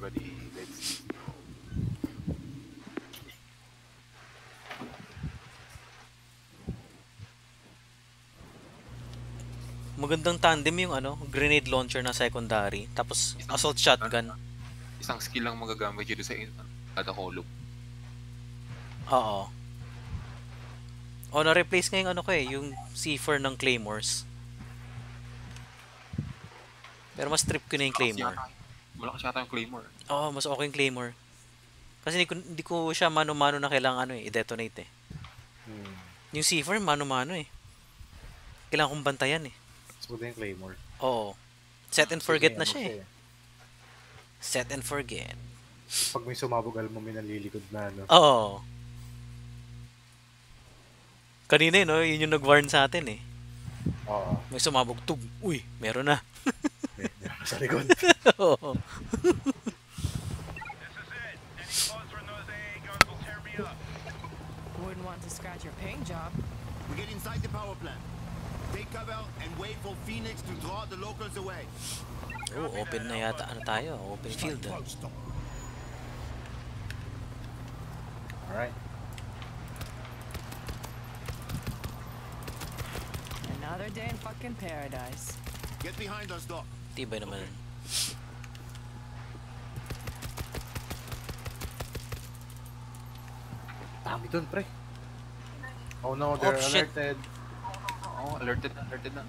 everybody. Let's go. Magandang tandem yung ano, grenade launcher na secondary, tapos assault shotgun. Isang skill lang magagamit yun sa kada hollow. Oo. O, na-replace nga yung ano ko yung C4 ng Claymores. Pero mas trip ko na yung Claymore. Malakas yata yung Claymore. Oo, mas okay yung Claymore. Kasi hindi ko siya mano-mano na kailangan i-detonate Yung C4, mano-mano Kailangan kong bantayan Smooth yung Claymore. Oo. Set and forget na siya Set and forget. Pag may sumabog, alam mo may nalilikod na, no? Oo. Kanina yun yung nag-warn sa atin Oo. May sumabog, tug. Uy, meron na. Sa likod. Oo. Wouldn't want to scratch your paint job. We get inside the power plant. Take cover and wait for Phoenix to draw the locals away. Oh, open na yata. Ano tayo? Open field. Alright. Another day in fucking paradise. Get behind us, Doc. Tibay naman. Dami dun, pre. Oh no, they're alerted. Oh, alerted na.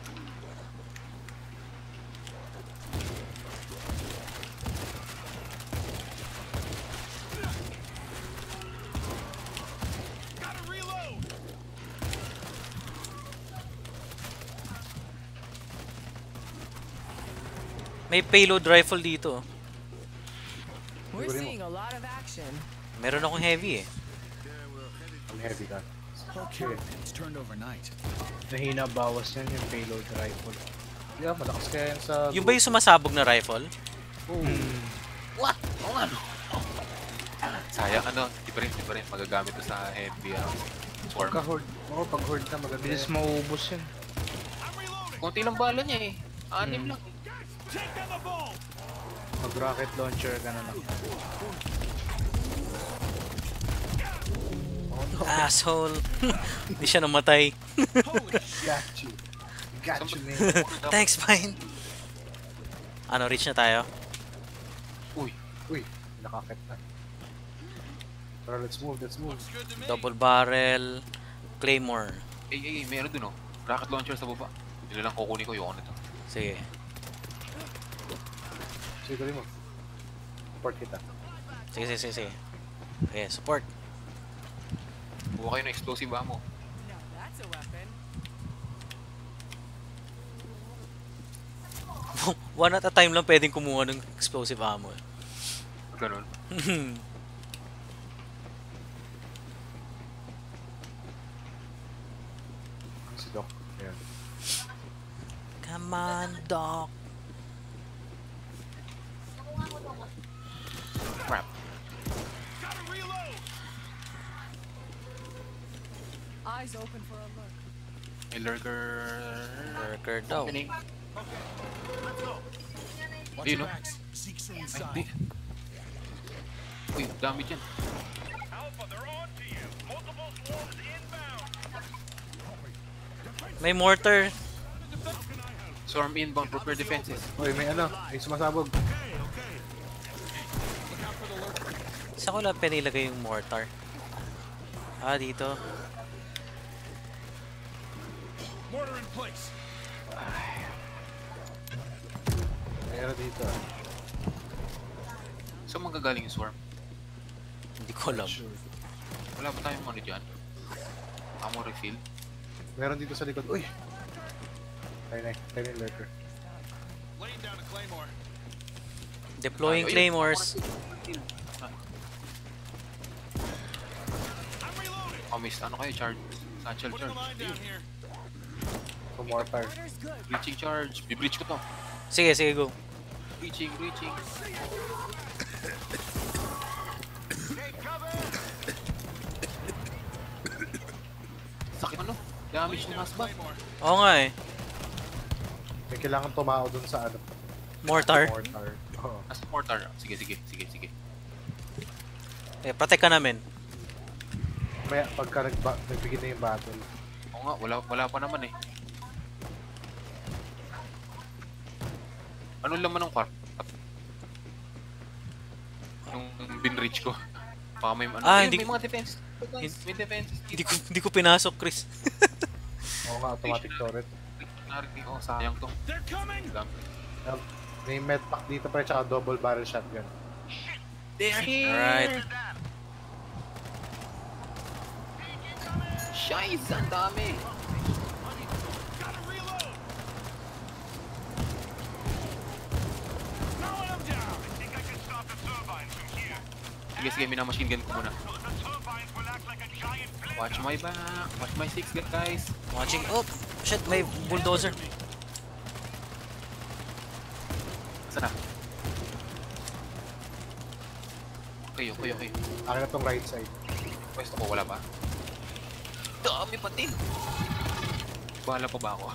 May payload rifle dito. We're seeing a lot of action. Meron akong heavy Ang heavy ka. Okay, it's turned overnight. Nahina bawas yan yung payload rifle. Yeah, malakas kaya yan sa... Yung ba yung sumasabog na rifle? What? Oo nga, no? Sayang, di pa rin. Magagamit to sa heavy, swarm. Pagka-horde. Pag-horde na maganda Bilis yan. maubos yan. Konti lang bala niya 6 lang. Mag-rocket launcher ka na lang. Asshole. Hindi siya namatay. Got you. Got you, man. Thanks, Pine. Ano, reach na tayo? Uy, nakakit na. Pero let's move. Double barrel. Claymore. Meron dun rocket launcher sa baba. Hindi lang kukunin ko yung ito. Sige. Sige, tuloy mo. Support kita. Sige. Okay, support. Buka kayo ng explosive ammo. Now that's a weapon. One at a time lang pwedeng kumuha ng explosive ammo. Ganun. Si Doc. Ayan. Come on, Doc. Crap. Eyes open for a look. May lurker. Lurker daw. Opening. Watch your backs. Zeke's inside. Uy, dami dyan. May mortar. Swarm inbound, prepare defenses. Uy, may sumasabog. Saan ko lang pinilagay yung mortar? Dito. Mortar in place. Mayroon dito. Saan magagaling yung swarm? Hindi ko alam. Wala ba tayong dyan? Ammo refill? Meron dito sa likod. Uy! Tayo na yung lurker. Laying down a claymore. Deploying claymores. Miss, charge? Satchel Putting a charge. line down here. Mortar. Breaching charge. Bibreach ko to. Sige, go. Breaching. Sakit damage ng hasba. Oo nga May kailangan tumao dun sa Mortar. Oo. mortar. Sige, sige, sige, sige. Eh, protect ka namin. Maya, pagka nagbigay na yung battle. Oo nga, wala pa naman eh. Ano laman ng kwarto? Yung binreach ko. Baka may ano. Ah, Ayun, hindi may ko- mga defense. Guys, may defenses dito. Hindi ko pinasok, Chris. Oo nga, automatic turret. Narinig ko, sayang to. They're coming! May med pack dito pa tsaka double barrel shotgun. They're here! Alright. Shies, ang dami! Gotta reload! Throwing them down! I think I can stop the turbines from here. Sige, sige, minamachine gun ko muna. The turbines will act like a giant flame. Watch my back, watch my six, guys. Watching. Oh, shit, may bulldozer. Saan na? Okay, okay, okay. Akin na tong right side. Pwesto ko, wala pa. Dami pati! Bahala pa ba ako?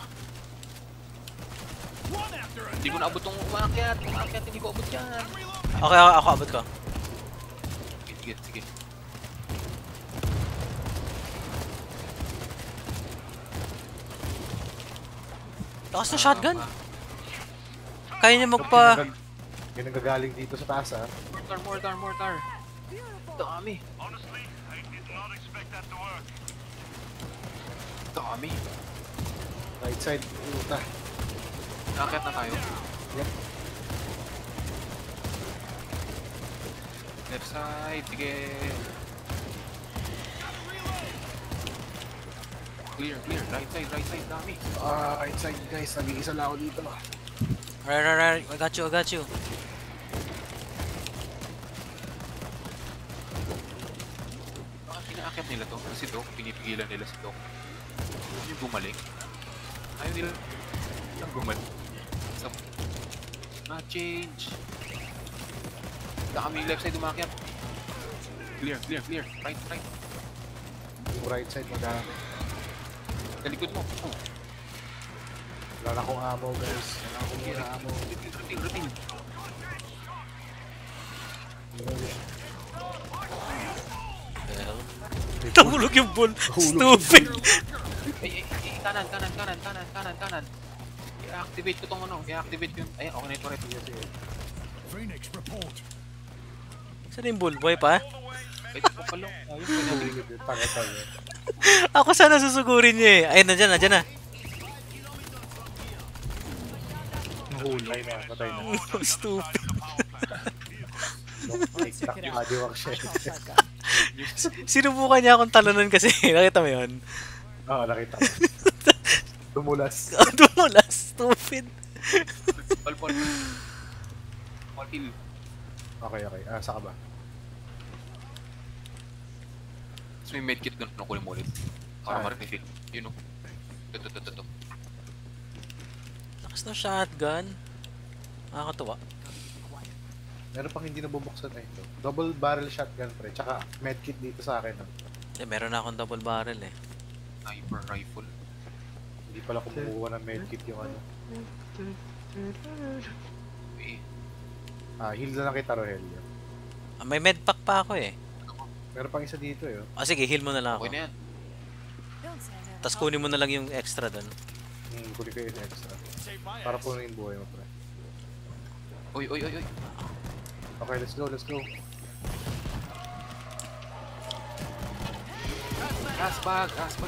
One after Hindi ko naabot tong umakyat, hindi ko abot yan. Okay, ako abot ko. Sige, sige, sige. Lakas na shotgun. Kaya niya magpa... Yung nagagaling dito sa taas ah. Mortar, mortar, mortar. Dami. Honestly, I did not expect that to work. Dami. Right side, puta. Nakakyat na tayo. Yep. Left side, sige. Clear, clear. Right side, dami. Right side guys, nag-iisa lang ako dito. Right. I got you. Baka pinaakyat nila to. Si Doc, pinipigilan nila si Doc. Yung bumalik. Ayaw nila lang bumalik. Na-change. Dami left side umakyat. Clear. Right. Yung right side madami. Sa likod mo. Oh. Wala na akong ammo guys. Wala akong muna ammo. Routine. Tahulog yung bull. Stupid. Ay, kanan. I-activate ko tong ano. I-activate yun. Ay, okay na ito rin. Phoenix, report. Saan yung bull? Boy pa? Ay, ito pala. Ayun, pwede. Tanga-tanga. Ako sana susugurin niya eh. Ayun, nandiyan na. Nahulay na, patay na. Stupid. Adiwak siya. Sinubukan niya akong talunan kasi. Nakita mo yun? Oo, nakita ko. Dumulas. Dumulas. Stupid. Paul kill. Okay. Saka ba? So may medkit doon. Kunin mo ulit. Para ma-refill. Yun o. Ito. Lakas ng shotgun. Nakakatuwa. Meron pang hindi nabubuksan na ito. Double barrel shotgun pre. Tsaka medkit dito sa akin. Eh, meron na akong double barrel eh. Sniper rifle. Hindi pala kumukuha ng medkit yung ano. Eh, Heal na lang kita Rogelio. May medpack pa ako eh. Meron pang isa dito eh. Sige, heal mo na lang okay ako. na yan. Tapos kunin mo na lang yung extra doon. Kunin ko yung extra. Save my Para ass. puno yung buhay mo pre. Oy. Okay, let's go. Gas bag.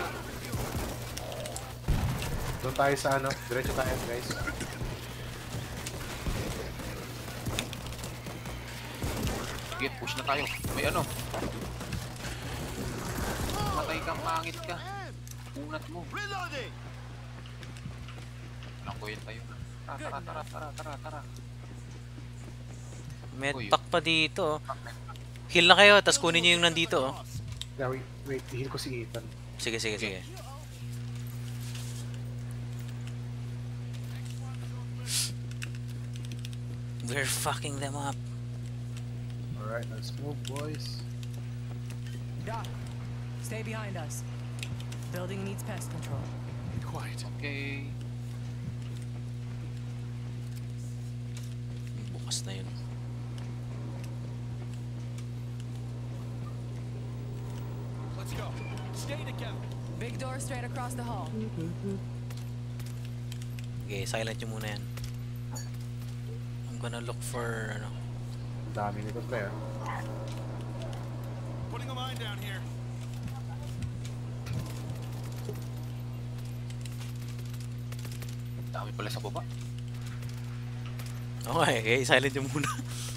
Doon tayo sa ano. Diretso tayo guys. Sige, push na tayo. May ano. Matay kang mangit ka. Unat mo. Reloading! Nakuyin tayo. Tara. Medpack pa dito. Heal na kayo, tapos kunin nyo yung nandito. Yeah, wait. Heal ko si Ethan. Sige. We're fucking them up. Alright, let's move boys. Doc, stay behind us. Building needs pest control. Be quiet. Okay. Bukas na yun. Let's go. Stay together. Big door straight across the hall. Okay, silent nyo muna yan. I'm gonna look for, ano. Ang dami nito, pre. ah. Putting a mine down here. Dami pala sa baba. Okay, okay, silent nyo muna.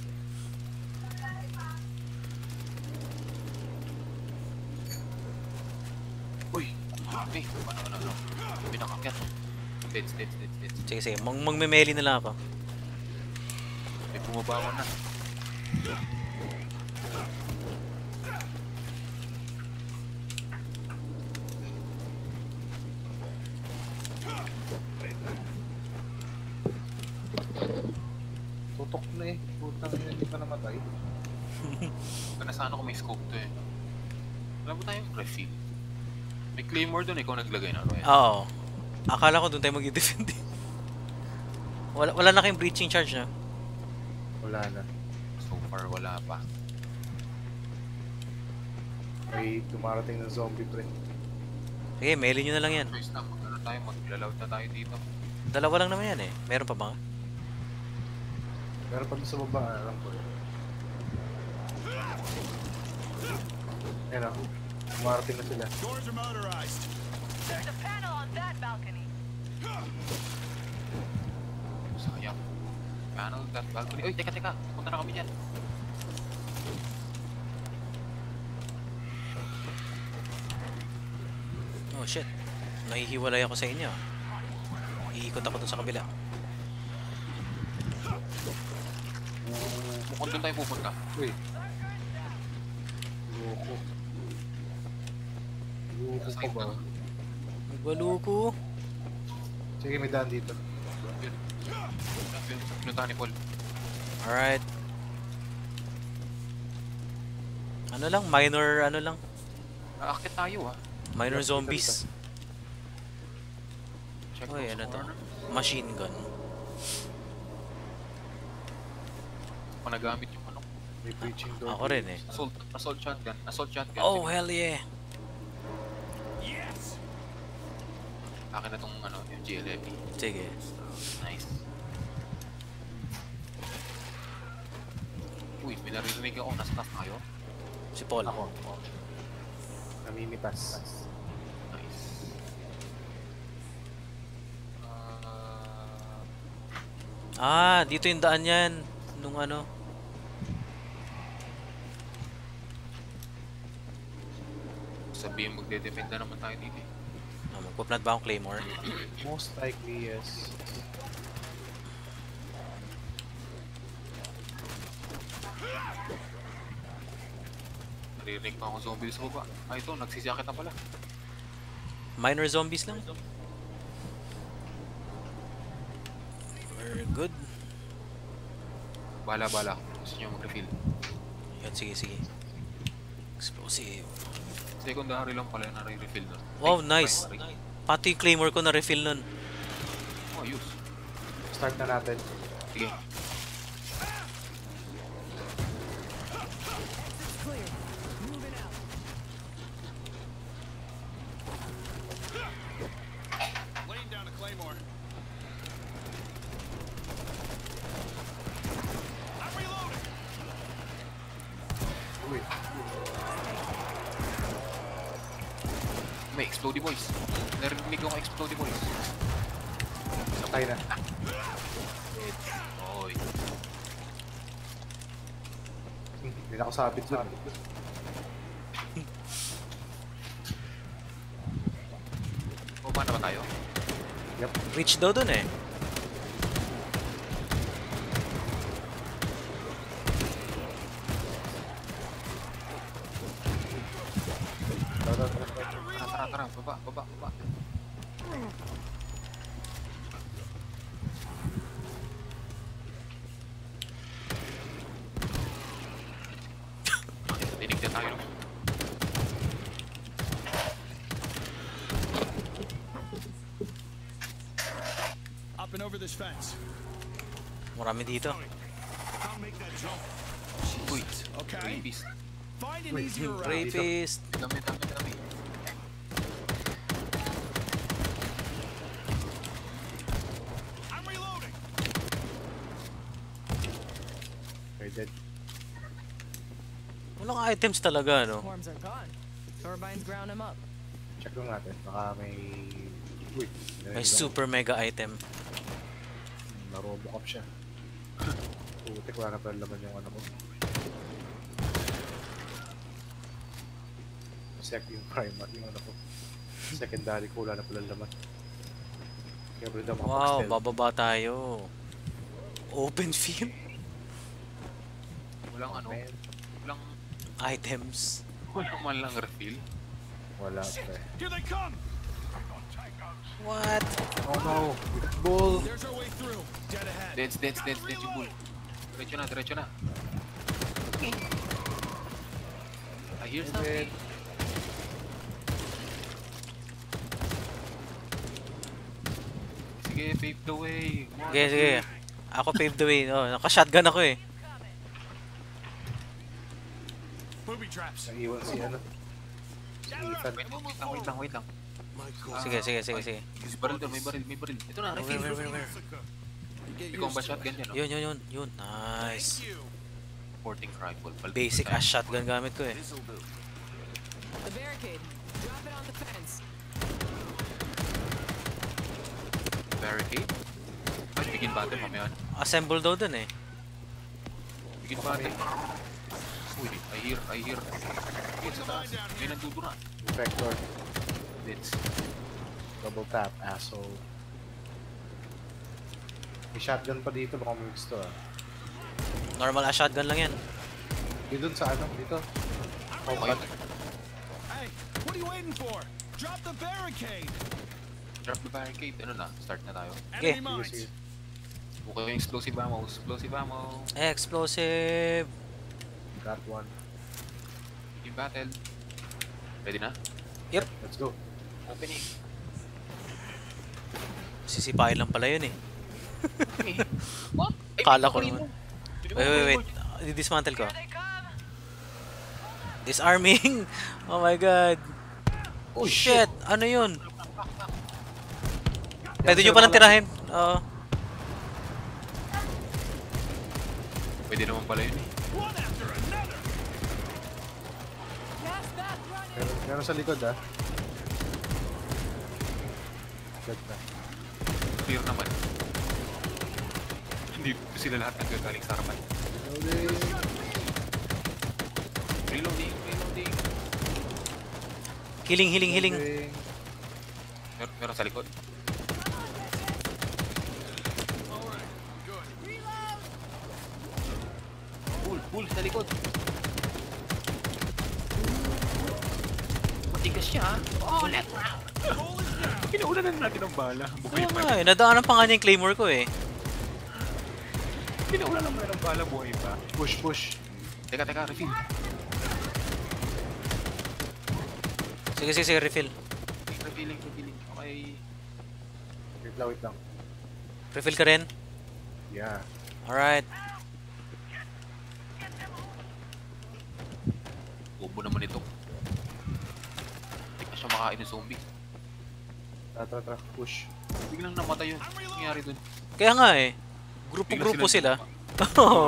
Uy! Dami! Ano? Pinakakyat. Dead. Sige, sige, magme-melee na lang ako. May bumaba ako na. Tutok na eh. Putang ina, hindi pa namatay. Kana sana kung may scope to eh. Wala ba tayong refill? May claymore doon, ikaw naglagay na ano eh. Oo. Akala ko doon tayo mag-defend eh. Wala na kayong breaching charge na. Wala na. So far, wala pa. May dumarating ng zombie, pre. Sige, melee nyo na lang yan. Choice na, mag-ano tayo, mag-loud na tayo dito. Dalawa lang naman yan eh. Meron pa ba? Pero pag sa baba, alam ko. Ayan o. Dumarating na sila. Doors are motorized. There's a panel on that balcony. Sayang. Panel, that balcony. Uy, teka. Punta na kami dyan. Oh shit. Nahihiwalay ako sa inyo. Iikot ako dun sa kabila. Mukhang doon tayo pupunta. Uy. Loko. Loko pa ba? Magbaluko. Sige, may daan dito. Yun. Pinuntahan ni Paul. Alright. Ano lang? Minor ano lang? Aakit tayo ah. Minor zombies. Check Uy, those ano to? corner. Machine gun. Kung nagamit yung ano. May breaching door. Ako rin eh. Assault shotgun. Oh, hell yeah. Yes. Akin na tong ano, yung GLFE. Sige. Nice. Uy, may naririnig ako. Nasa taas tayo. Si Paul. Ako. Namimitas. Nice. Dito yung daan yan. Nung ano. Sabihin magde-defend na naman tayo dito eh. Magpaplant ba akong claymore? Most likely, yes. Naririnig pa akong zombie sa baba. Ah, ito, nagsisiyakit na pala. Minor zombies lang. We're good. Bala. Gusto nyo mag-refill. Yan, sige. Explosive. Secondary lang pala yung nare-refill nun. Wow, Ay, nice. primary. Pati yung claymore ko na refill nun. Oh, ayos. Start na natin. Sige. It's clear. Moving out. Laying down a claymore. I'm reloading. Uy. May explodey boys. Narinig ko explodey boys. Patay na. Oy. Hindi na ako sabit dun. Baba na ba tayo? Yep. Reach daw dun eh. Tara. Baba. Dinig na tayo. Up and over this fence. Marami dito. Can't make that jump. Uy. Okay. Beast. Find an Wait, easier yung route. Rapist. Dami, dami, dami. I'm reloading. Okay, dead. Walang items talaga, no? Swarms are gone. Turbines ground him up. Check lang natin. Baka may... Uy. May super mega item. Na-robocop siya. Putik, wala na pala laman yung ano ko. Yung primary, yung ano ko. Secondary ko, wala na pala laman. Kaya rin na Wow, mapag-stealth. bababa tayo. Open field Walang ano, Man, walang, items. walang man lang refill. wala pre. Here they come. What? Oh no! We got bull! There's our way through. Dead ahead. Dance yung bull. Diretso na, diretso na. I hear something. Sige, pave the way. Come on. Sige, sige. Ako pave the way. Oh, naka-shotgun ako eh. Booby traps. Naiwan si ano. Si Ethan. Wait lang. Sige, sige, sige, sige. May baril doon, may baril. Ito na, Where, refill. where? Ikaw ba shotgun yan, no? Yun. Nice. Porting rifle. Basic as shotgun gamit ko eh. The barricade. Drop it on the fence. Barricade? Ay, begin battle mamaya. Assemble daw dun eh. Begin battle. Uy, I hear. Ayun sa taas. May nandudura. Infector. Let's. Double tap, asshole. May shotgun pa dito, baka may gusto ah. Normal as shotgun lang yan. Dito sa ano, dito. Oh, Ayun. Hey, what are you waiting for? Drop the barricade. Drop the barricade. Ano na? Start na tayo. Okay. Enemy mines. sige. Okay yung explosive ammo. Explosive. Got one. Begin battle. Ready na? Let's go. Opening. Sisipain lang pala yun eh. What? Kala ko naman. Wait. Dismantle ko. Disarming! Oh my god. Oh shit! Ano yun? Pwede nyo palang tirahin. Oo. Pwede naman pala yun eh. One after another. Gas back running. Meron sa likod ah. Dead na. Clear naman. Hindi sila lahat nagagaling sa harapan. Reloading. Healing. Meron sa likod. Pull sa likod. Matigas siya ha. Oh, let round. Pinaulan natin ng bala. Oo nga eh. Nadaanan pa nga niya yung claymore ko eh. Pinaulan naman ng bala, buhay pa. Push. Teka, refill. Sige, refill. Refilling. Okay. Wait lang. Refill ka rin? Yeah. Alright. Bobo naman ito. Hindi ka siya makain ng zombie. Tara. Push. Biglang namatay yun. Ano nangyari dun? Kaya nga eh. Grupo-grupo sila. Oo.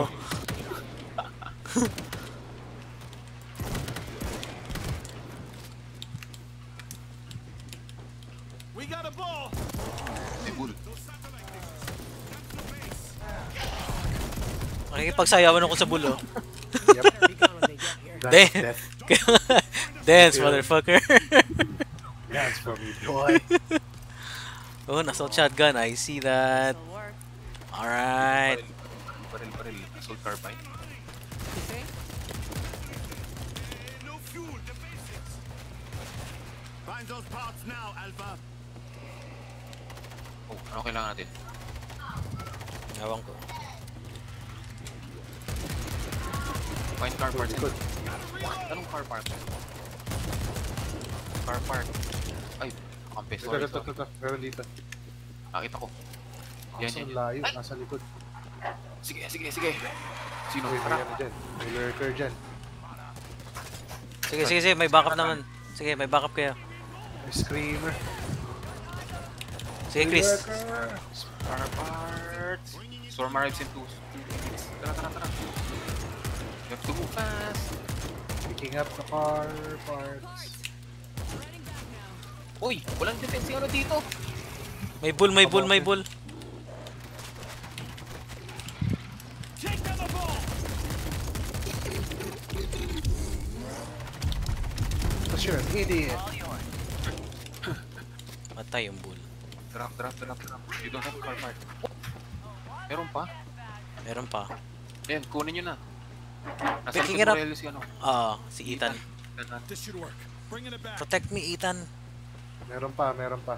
We got a ball. May bull. Makikipagsayawan ako sa bulo. Better be gone when they get here. That's Damn. death. Dance, motherfucker. Dance for me, boy. Oh, assault shotgun. I see that. This'll work. Alright. Baril. Assault carbine. You think? No fuel. The basics. Find those parts now, Alpha. Oh, ano kailangan natin? Ewan ko. Find car parts. Good. Anong car parts? Car park. Ay, kampes. Sorry. Ito. Meron dito. Nakita ko. Yan. Ang layo, nasa likod. Sige. Sino? Uy, may Tara. ano dyan. May lurker dyan. Sige, may backup naman. Sige, may backup kayo. May screamer. Sige, Chris. Spare parts. Storm arrives in 2 minutes. Tara. You have to move fast. Picking up the car parts. Uy, walang defense yung ano dito. May bull. Take down the ball. Because you're an idiot. Matay yung bull. Drop. You don't have a car part. Meron pa? Meron pa. Ayan, kunin nyo na. Nasa Picking likod it up. Morelli si ano. Si Ethan. This should work. Bringing it back. Protect me, Ethan. Meron pa.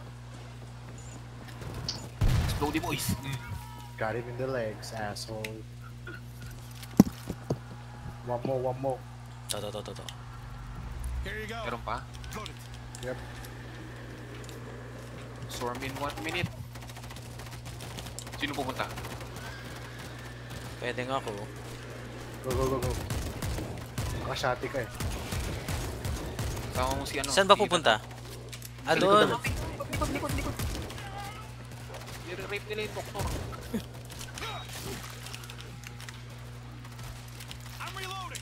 Explode boys. Got him in the legs, asshole. One more. To. Here you go. Meron pa? Got it. Yep. Storm in 1 minute. Sino pupunta? Pwede nga ako. Go. Nakashati ka eh. Sama mo si ano. Saan ba si pupunta? Ethan. Doon. Likod. Nire-rape nila yung doktor. I'm reloading.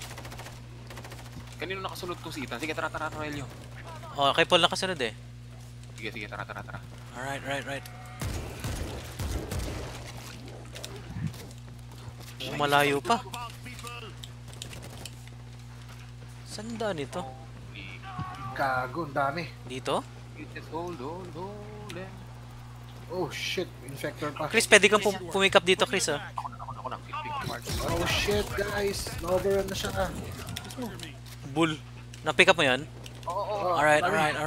Kanino nakasunod to si Ethan? Sige, tara, Noelio. Kay Paul nakasunod eh. Sige, tara. Alright. Malayo pa. Saan daan ito? Gago, ang dami. Dito? Hold. Oh shit, infector pa. Chris, pwede kang pumikap dito, Chris, ah. Ako na. Pick apart. Oh shit, guys. Na-overrun na siya. Bull. Na-pick up mo yan? Oh, Alright.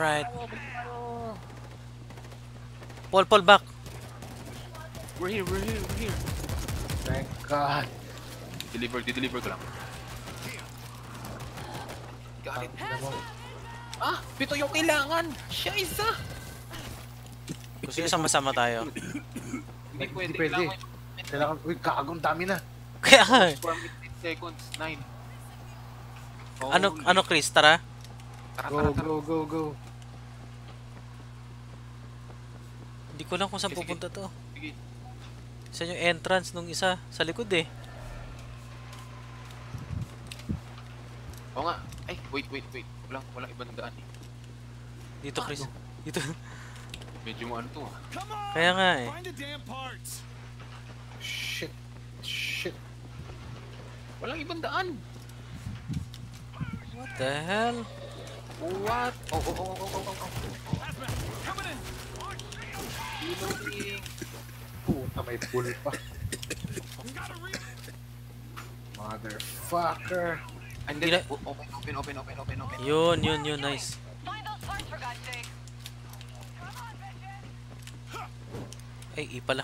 Paul, back. We're here. Thank God. Deliver ko lang. Got it. Pito yung kailangan. Siya isa. Gusto nyo sama-sama tayo. Hindi pwede. Kailangan, uy, gago, ang dami na. Kaya nga eh. Storm in 10 seconds. 9. Ano, Chris, tara? Tara. Go. Hindi ko lang kung saan pupunta to. Sige. Saan yung entrance nung isa? Sa likod eh. Oo nga. Ay, wait. Walang ibang daan eh. Dito, Chris. Dito. Medyo mo ano to ah. Come on. Kaya nga eh. Find the damn parts. Shit. Walang ibang daan. What the hell? What? Oh. Hazmat, coming in. Reloading. Puta, may pull pa. Gotta Motherfucker. And Hindi then, open. Yun, nice. Find those parts for God's sake. Ay, pala.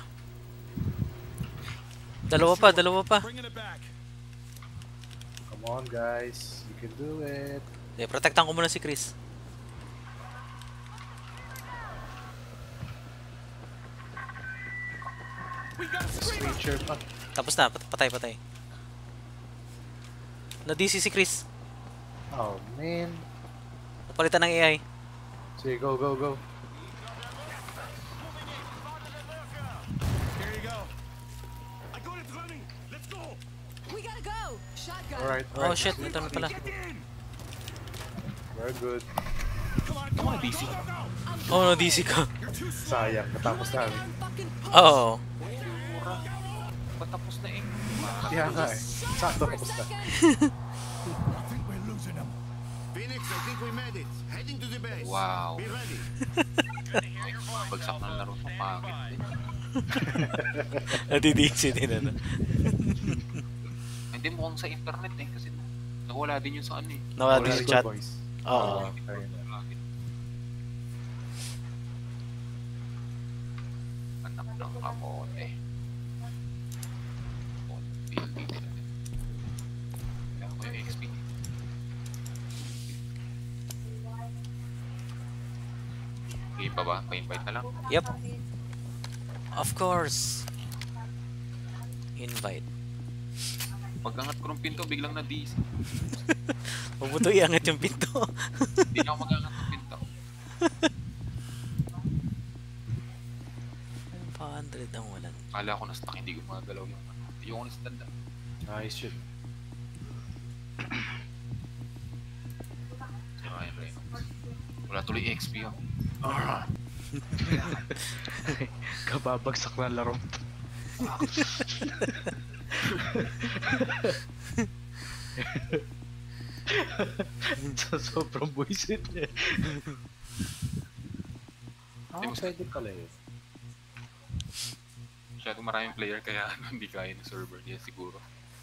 Dalawa pa. Bringing it back. Come on, guys. You can do it. Protektan ko muna si Chris. We got a screamer. Screecher pa. Tapos na, patay. Na-DC si Chris. Oh, man. Napalitan ng AI. Sige, go. Here you go. I got it running. Let's go. We gotta go. Shotgun. Alright. Oh shit, ito na pala. We're good. Come on, DC. Oh, no, DC ka. Sayang, natapos namin. Oo. Patapos na eh. Kaya nga eh. Sakto tapos na. I think we're losing them. Phoenix, I think we made it. Heading to the base. Wow. Be ready. Bagsak ng laro sa pangit eh. Nadi-DC din ano. Hindi mukhang sa internet eh. Kasi nawala din yun sa ano eh. Nawala din Very sa good, chat. boys. Oo. Ayun na. Anak ng kamote. Build dito natin. Kaya ko yung XP. Game pa ba? Pa-invite na lang? Yep. Of course. Invite. Pag-angat ko ng pinto, biglang na-DC. Huwag mo to iangat yung pinto. Hindi na ako mag-angat ng pinto. 400 ang walan. Kala ko na-stuck, hindi gumagalaw yung ano. Hindi ko na-stand up. Nice yun. Si Ryan Reynolds. Wala tuloy XP yun. Kababagsak na laro. Sa sobrang buisit niya. Pwede pala yun. Masyadong maraming player kaya ano, hindi kaya ng server niya siguro.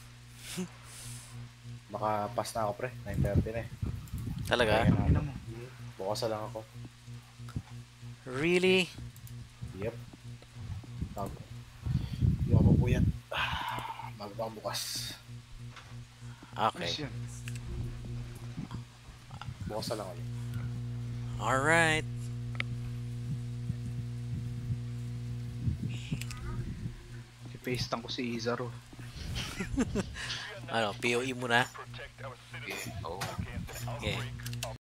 Makapas na ako pre, 9:30 na eh. Talaga? Kaya na. Bukas na lang ako. Really? Yep. Tago. Hindi ako mapuyat. Bago pa bukas. Okay. Ayos yun. Bukas na lang ulit. Alright. I-paste ko si Izaro. Ano, POE muna? Okay, oo. Okay.